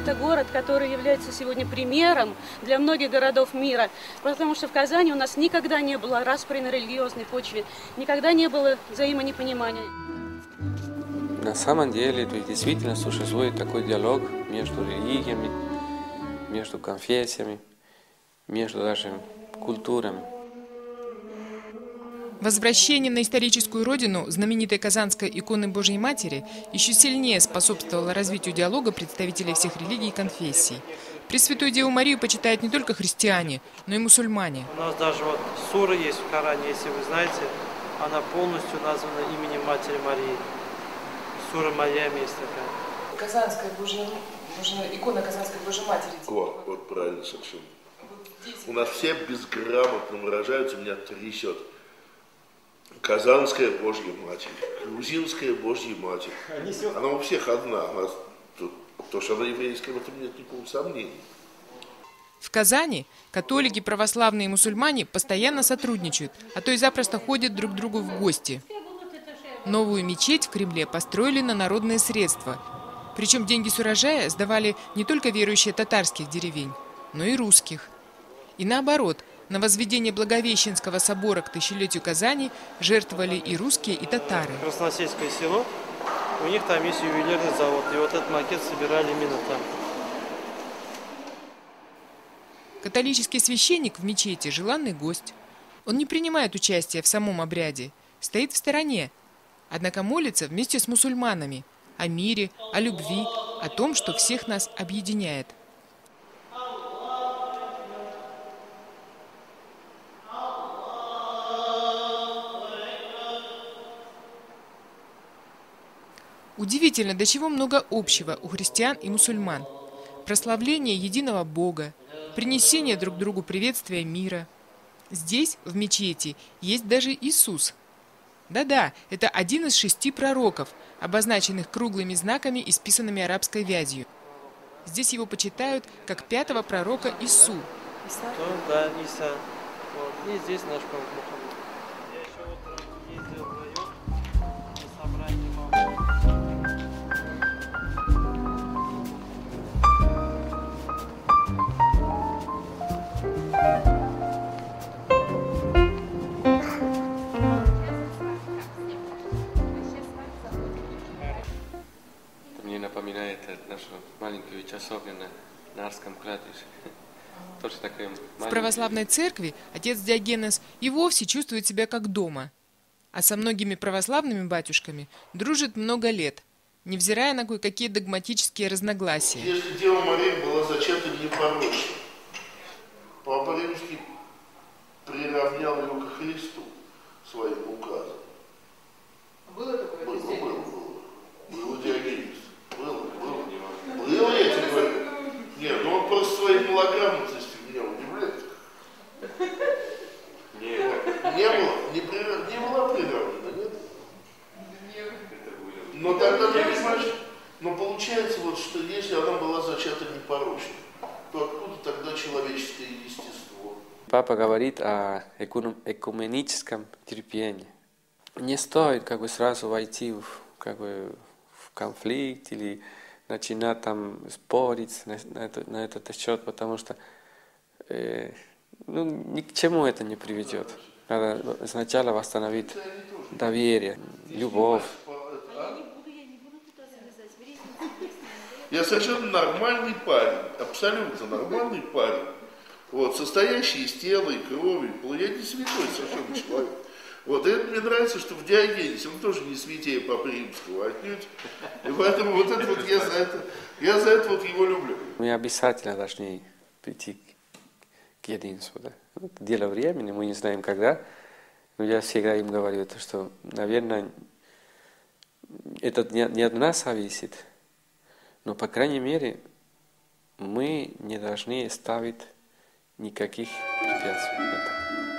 это город, который является сегодня примером для многих городов мира, потому что в Казани у нас никогда не было распри на религиозной почве, никогда не было взаимонепонимания. На самом деле, то есть действительно существует такой диалог между религиями, между конфессиями, между даже культурами. Возвращение на историческую родину знаменитой казанской иконы Божьей Матери еще сильнее способствовало развитию диалога представителей всех религий и конфессий. Пресвятую Деву Марию почитают не только христиане, но и мусульмане. У нас даже вот сура есть в Коране, если вы знаете, она полностью названа именем Матери Марии. Сура Марьям есть такая. Казанская икона Казанской Божьей Матери. Вот правильно совершенно. У нас все безграмотно выражаются, меня трясет. Казанская Божья Матерь, грузинская Божья Матерь. Она у всех одна. То, что она еврейская, в этом нет никакого сомнения. В Казани католики, православные и мусульмане постоянно сотрудничают, а то и запросто ходят друг к другу в гости. Новую мечеть в Кремле построили на народные средства. Причем деньги с урожая сдавали не только верующие татарских деревень, но и русских. И наоборот, на возведение Благовещенского собора к тысячелетию Казани жертвовали и русские, и татары. Красносельское село, у них там есть ювелирный завод, и вот этот макет собирали именно там. Католический священник в мечети – желанный гость. Он не принимает участия в самом обряде, стоит в стороне, однако молится вместе с мусульманами о мире, о любви, о том, что всех нас объединяет. Удивительно, до чего много общего у христиан и мусульман. Прославление единого Бога, принесение друг другу приветствия мира. Здесь, в мечети, есть даже Иисус. Да-да, это один из 6 пророков, обозначенных круглыми знаками, исписанными арабской вязью. Здесь его почитают как 5-го пророка Ису. Да, Иса. Вот. И здесь наш пророк Мухаммад. Я еще утром ездил в район на собрание мамы. Мне напоминает нашу маленькую часовню на Арском кладбище. Тоже такая В православной церкви отец Диогенес и вовсе чувствует себя как дома, а со многими православными батюшками дружит много лет, невзирая на кое-какие догматические разногласия. Если Дева Мария была зачата непорочной, Папа Римский приравнял ее к Христу своим указом. Было такое? Было Диогенес. Было, я тебе говорю. Нет, ну он просто своей малограмотностью меня удивляет. Не была приравнена, нет? Но тогда, понимаешь, но получается вот, что если она была зачата непорочной, то откуда тогда человеческое естество? Папа говорит о экуменическом терпении. Не стоит сразу войти в конфликт или начинать там спорить на этот счет, потому что ни к чему это не приведет. Надо сначала восстановить доверие, любовь. Я совершенно нормальный парень, абсолютно нормальный парень, вот, состоящий из тела и крови. Я не святой совершенно человек. Вот, и это мне нравится, что в Диогенесе, он тоже не святее Папы Римского отнюдь. И поэтому вот это вот я за это вот его люблю. Мы обязательно должны прийти к единству. Да? Это дело времени, мы не знаем когда. Но я всегда им говорю, что, наверное, это не от нас зависит. Но, по крайней мере, мы не должны ставить никаких препятствий.